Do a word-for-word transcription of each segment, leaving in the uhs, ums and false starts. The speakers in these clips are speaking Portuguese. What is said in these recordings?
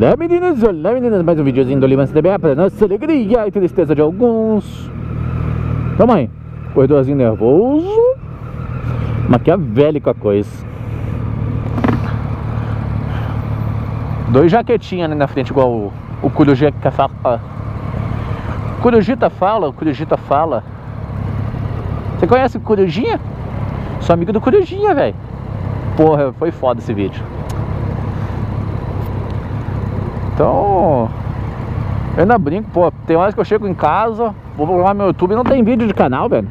Olá meninos, olá meninas, mais um videozinho do Liman C D B para nossa alegria e tristeza de alguns. Tamo aí, corredorzinho nervoso, maquiavélico a coisa. Dois jaquetinhas ali na frente, igual o, o Corujita fala. Corujita fala, o Corujita fala. Você conhece o Corujinha? Sou amigo do Corujinha, velho. Porra, foi foda esse vídeo. Então, eu ainda brinco, pô, tem horas que eu chego em casa, vou procurar meu YouTube e não tem vídeo de canal, velho.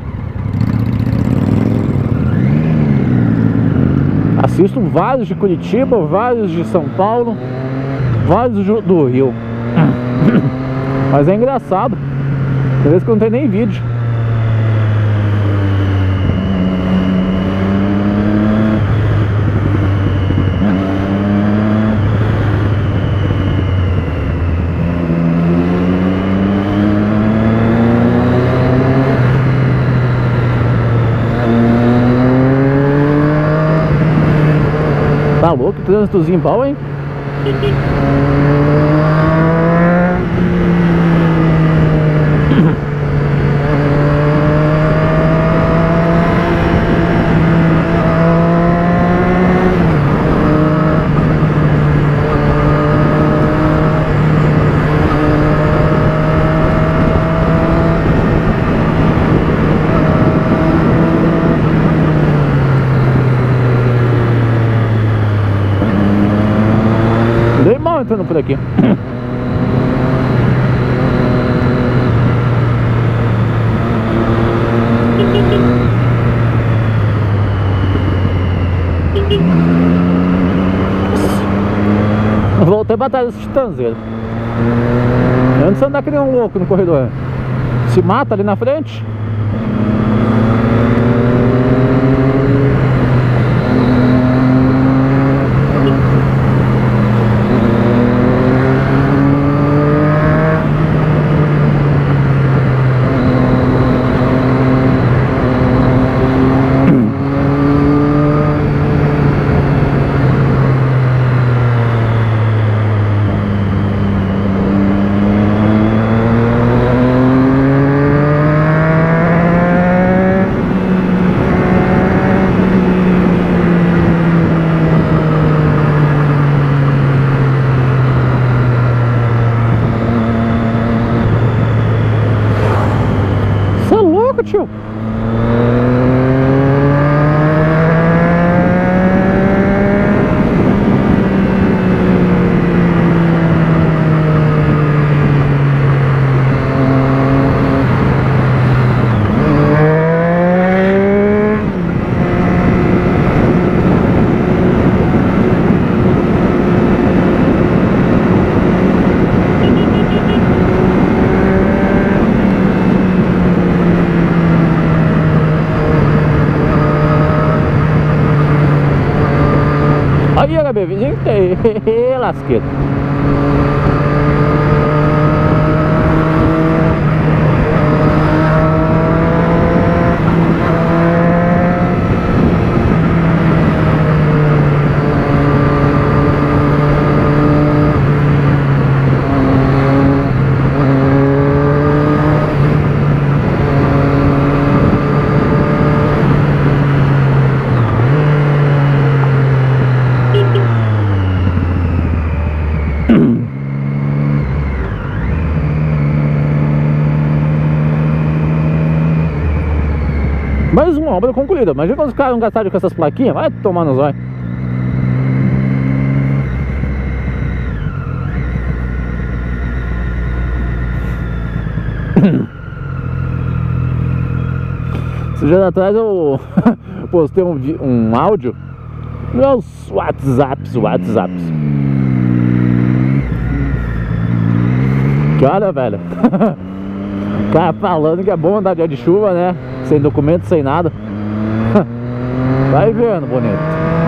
Assisto vários de Curitiba, vários de São Paulo, vários do Rio. Mas é engraçado, tem vezes que não tem nem vídeo. Tá louco, trânsitozinho bom, hein? Dei mal entrando por aqui. Voltei pra trás desse titanzeiro. Antes de andar que nem um louco no corredor. Se mata ali na frente. Tio. Aí, H B, vizinho, lasqueiro. Mais uma obra concluída. Imagina quando os caras não gastaram com essas plaquinhas. Vai tomar no zóio. Esses dias atrás eu postei um, um áudio nos WhatsApps, WhatsApps. Que olha, velho. O cara falando que é bom andar dia de chuva, né? Sem documento, sem nada. Vai vendo, bonito.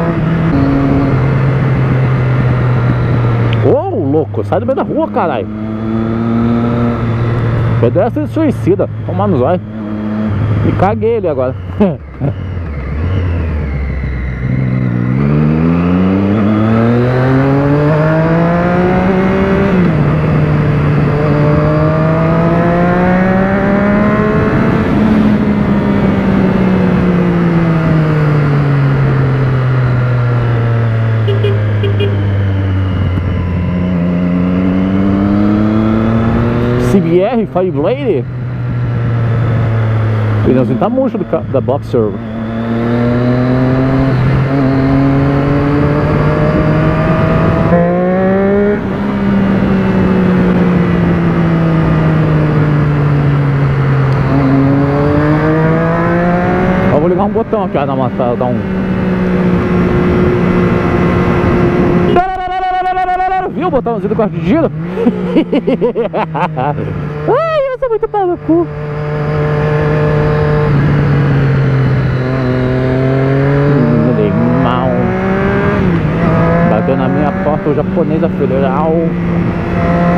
Ô, oh, louco, sai do meio da rua, caralho. Pedestre suicida, tomar no zóio. E caguei ele agora. C B R Fireblade. O pneuzinho tá murcho do ca- da Boxer. Eu vou ligar um botão aqui, ó, na maçã, dar um... Viu o botãozinho do quarto de giro? Ai, eu sou muito pau no cu. Mal. Bateu na minha porta o japonês federal.